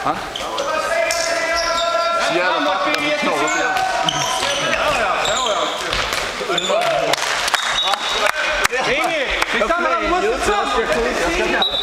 Så jävla fattigt när vi klarar det igen. Inge, vi stannar, måste fram!